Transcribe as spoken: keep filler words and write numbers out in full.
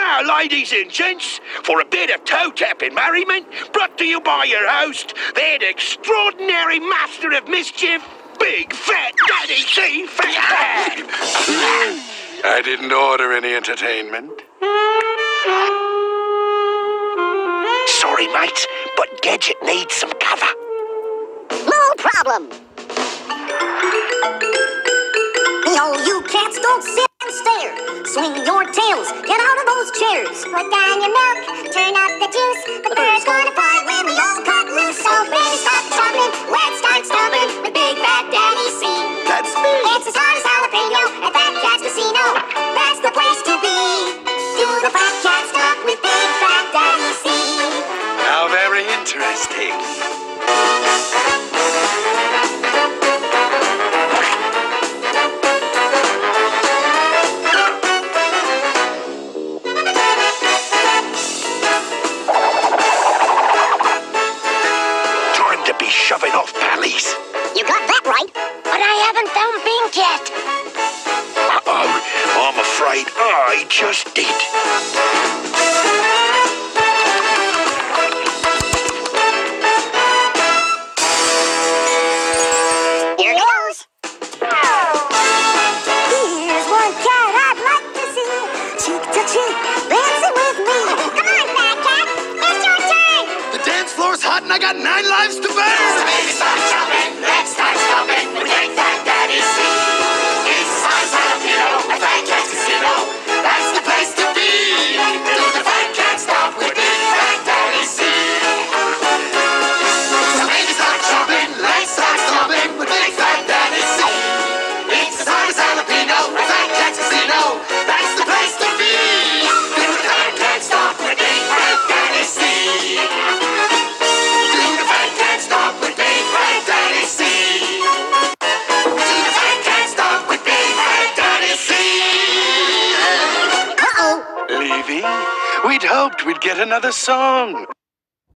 Now, ladies and gents, for a bit of toe-tapping merriment, brought to you by your host, that extraordinary master of mischief, Big Fat Daddy C. Fatman. I didn't order any entertainment. Sorry, mates, but Gadget needs some cover. No problem. Yo, you cats, don't sit and stare. Swing your tails, get out of those chairs. Put down your milk, turn up the juice. The bird's gonna fly when we all cut loose. So baby, stop chopping, let's start stomping with Big Fat Daddy C. That's me. It's as hot as jalapeno at Fat Cat's Casino. That's the place to be. Do the Fat Cat Stomp with Big Fat Daddy C. How very interesting. Be shoving off, pallies. You got that right, but I haven't found Bink yet. Uh-oh, I'm afraid I just did. Here goes. Here's one cat I'd like to see, cheek to cheek, dancing with me. Come on, Fat Cat, it's your turn. The dance floor's hot and I got nine lives to burn. So baby, start jumping, let's start stomping with Big Fat Daddy C. It's as hot as jalapeno at Fat Cat's Casino. That's the place to be. Do the Fat Cat Stomp with Big Fat Daddy C. So baby, start jumping, let's start stomping with Big Fat Daddy C. It's as hot as jalapeno at Fat Cat's Casino. That's the place to be. Do the Fat Cat Stomp with Big Fat Daddy C. Do the Fat Cat Stomp with Big Fat Daddy C. Do the Fat Cat Stomp with Big Fat Daddy C. Uh-oh. Leaving? We'd hoped we'd get another song.